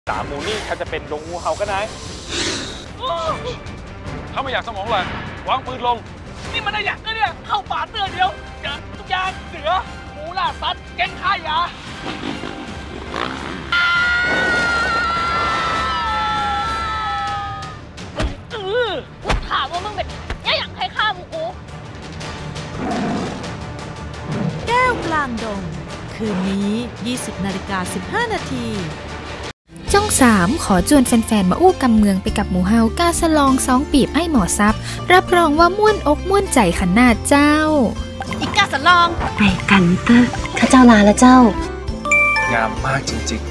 สามหมูนี่ถ้าจะเป็นดงงูเห่าก็ได้ถ้าไม่อยากสมองแหละวางปืนลงนี่มันอะไรอย่างเนี่ยเข้าป่าเตือนเดียวเจอทุกอย่างเสือหมูล่าสัตว์แกงฆ่ายากูถามว่ามึงเป็นย่าอย่างใครฆ่ามึงกูแก้วกลางดงคืนนี้ 20:15 นาทีช่อง 3 ขอจวนแฟนๆมาอู้กำเมืองไปกับหมูเฮากาสลอง2 ปีบไอ้หมอซับรับรองว่าม่วนอกม่วนใจขนาดเจ้าอีกกาสลองไปกันเตอร์ข้าเจ้าลาและเจ้างามมากจริงๆ